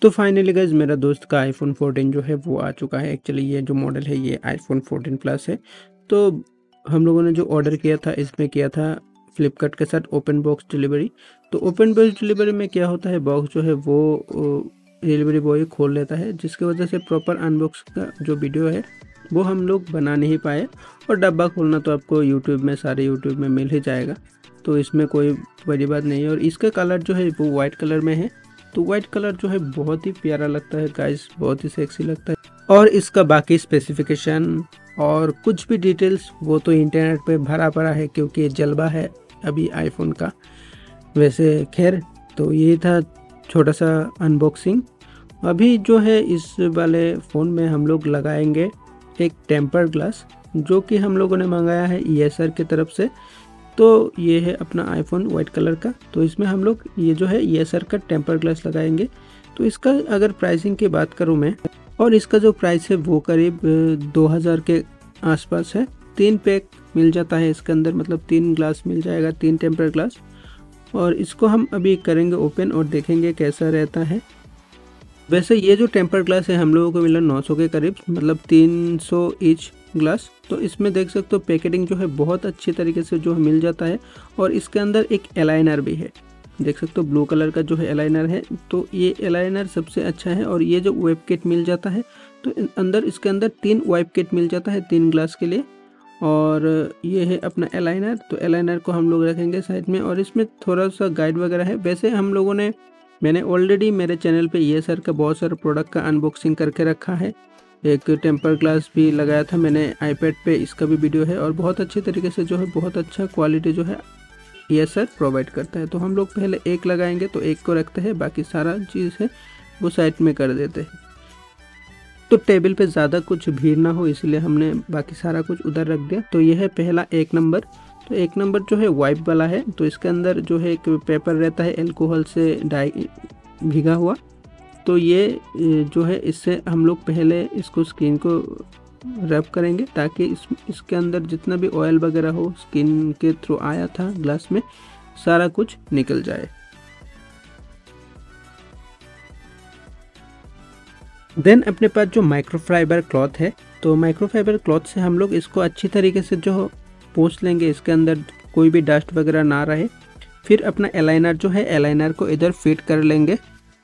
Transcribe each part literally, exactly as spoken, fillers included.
तो finally guys मेरा दोस्त का आईफोन फोर्टीन जो है वो आ चुका है। एक्चुअली ये जो मॉडल है ये आईफोन फोर्टीन प्लस है। तो हम लोगों ने जो ऑर्डर किया था इसमें किया था फ्लिपकार्ट के साथ ओपन बॉक्स डिलीवरी। तो ओपन बॉक्स डिलीवरी में क्या होता है, बॉक्स जो है वो डिलीवरी बॉय खोल लेता है, जिसकी वजह से प्रॉपर अनबॉक्स का जो वीडियो है वो हम लोग बना नहीं पाए। और डब्बा खोलना तो आपको यूट्यूब में सारे यूट्यूब में मिल ही जाएगा, तो इसमें कोई बड़ी बात नहीं है। और इसका कलर जो है वो वाइट कलर में है। तो वाइट कलर जो है बहुत ही प्यारा लगता है गाइस, बहुत ही सेक्सी लगता है। और इसका बाकी स्पेसिफिकेशन और कुछ भी डिटेल्स वो तो इंटरनेट पे भरा पड़ा है, क्योंकि ये जलवा है अभी आईफोन का। वैसे खैर, तो ये था छोटा सा अनबॉक्सिंग। अभी जो है इस वाले फ़ोन में हम लोग लगाएंगे एक टेम्पर ग्लास, जो कि हम लोगों ने मंगाया है एसर की तरफ से। तो ये है अपना आईफोन वाइट कलर का। तो इसमें हम लोग ये जो है एसर का टेम्पर ग्लास लगाएंगे। तो इसका अगर प्राइसिंग की बात करूँ मैं, और इसका जो प्राइस है वो करीब दो हज़ार के आसपास है। तीन पैक मिल जाता है इसके अंदर, मतलब तीन ग्लास मिल जाएगा, तीन टेम्पर ग्लास। और इसको हम अभी करेंगे ओपन और देखेंगे कैसा रहता है। वैसे ये जो टेम्पर ग्लास है हम लोगों को मिला नौ सौ के करीब, मतलब तीन सौ ईच ग्लास। तो इसमें देख सकते हो पैकेटिंग जो है बहुत अच्छी तरीके से जो मिल जाता है। और इसके अंदर एक एलाइनर भी है, देख सकते हो ब्लू कलर का जो है एलाइनर है। तो ये एलाइनर सबसे अच्छा है। और ये जो वेब किट मिल जाता है, तो अंदर इसके अंदर तीन वेब किट मिल जाता है तीन ग्लास के लिए। और ये है अपना एलाइनर। तो एलाइनर को हम लोग रखेंगे साइड में। और इसमें थोड़ा सा गाइड वगैरह है। वैसे हम लोगों ने मैंने ऑलरेडी मेरे चैनल पे ये सर का बहुत सारे प्रोडक्ट का अनबॉक्सिंग करके रखा है। एक टेम्पर ग्लास भी लगाया था मैंने आईपैड पे, इसका भी वीडियो है। और बहुत अच्छे तरीके से जो है बहुत अच्छा क्वालिटी जो है ये सर प्रोवाइड करता है। तो हम लोग पहले एक लगाएंगे, तो एक को रखते हैं, बाकी सारा चीज़ है वो साइड में कर देते हैं। तो टेबल पे ज़्यादा कुछ भीड़ ना हो, इसलिए हमने बाकी सारा कुछ उधर रख दिया। तो ये है पहला एक नंबर। तो एक नंबर जो है वाइप वाला है। तो इसके अंदर जो है एक पेपर रहता है अल्कोहल से डाई भीगा हुआ। तो ये जो है इससे हम लोग पहले इसको स्किन को रब करेंगे, ताकि इस इसके अंदर जितना भी ऑयल वगैरह हो स्किन के थ्रू आया था ग्लास में, सारा कुछ निकल जाए। देन अपने पास जो माइक्रोफाइबर क्लॉथ है, तो माइक्रोफाइबर क्लॉथ से हम लोग इसको अच्छी तरीके से जो पोंछ लेंगे, इसके अंदर कोई भी डस्ट वगैरह ना रहे। फिर अपना एलाइनर जो है एलाइनर को इधर फिट कर लेंगे।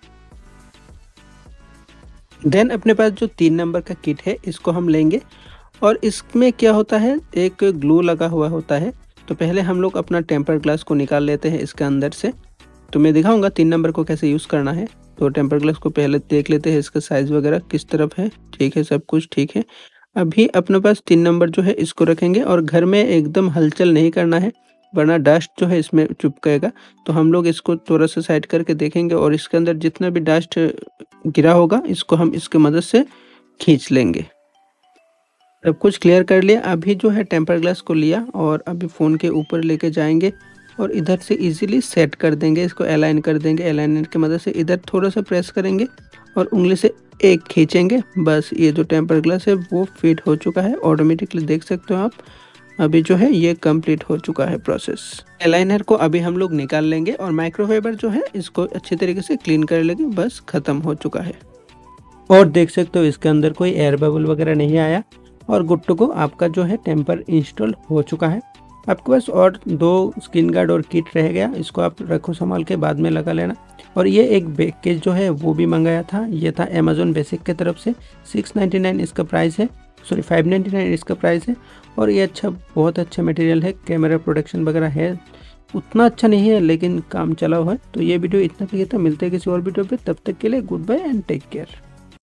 देन अपने पास जो तीन नंबर का किट है इसको हम लेंगे। और इसमें क्या होता है, एक ग्लू लगा हुआ होता है। तो पहले हम लोग अपना टेम्पर ग्लास को निकाल लेते हैं इसके अंदर से। तो मैं दिखाऊंगा तीन नंबर को कैसे यूज़ करना है। तो टेम्पर ग्लास को पहले देख लेते हैं, इसका साइज़ वगैरह किस तरफ है। ठीक है, सब कुछ ठीक है। अभी अपने पास तीन नंबर जो है इसको रखेंगे। और घर में एकदम हलचल नहीं करना है, वरना डस्ट जो है इसमें चिपकेगा। तो हम लोग इसको थोड़ा सा साइड करके देखेंगे, और इसके अंदर जितना भी डस्ट गिरा होगा इसको हम इसके मदद से खींच लेंगे। सब कुछ क्लियर कर लिया। अभी जो है टेम्पर ग्लास को लिया और अभी फ़ोन के ऊपर लेके जाएंगे और इधर से इजीली सेट कर देंगे, इसको अलाइन कर देंगे। अलाइनर की मदद से इधर थोड़ा सा प्रेस करेंगे और उंगली से एक खींचेंगे, बस ये जो टेम्पर ग्लास है वो फिट हो चुका है ऑटोमेटिकली। देख सकते हो आप, अभी जो है ये कंप्लीट हो चुका है प्रोसेस। अलाइनर को अभी हम लोग निकाल लेंगे और माइक्रोफाइबर जो है इसको अच्छे तरीके से क्लीन कर लेंगे, बस खत्म हो चुका है। और देख सकते हो इसके अंदर कोई एयर बबल वगैरह नहीं आया। और गुड टू गो, आपका जो है टेम्पर इंस्टॉल हो चुका है। आपके पास और दो स्क्रीन गार्ड और किट रह गया, इसको आप रखो संभाल के, बाद में लगा लेना। और ये एक बैकेज जो है वो भी मंगाया था, ये था अमेजोन बेसिक की तरफ से। सिक्स नाइन्टी नाइन इसका प्राइस है, सॉरी फाइव नाइन्टी नाइन इसका प्राइस है। और ये अच्छा, बहुत अच्छा मटेरियल है, कैमरा प्रोटेक्शन वगैरह है, उतना अच्छा नहीं है लेकिन काम चला हुआ है। तो ये वीडियो इतना चाहिए था, मिलते हैं किसी और वीडियो पे, तब तक के लिए good bye and take care.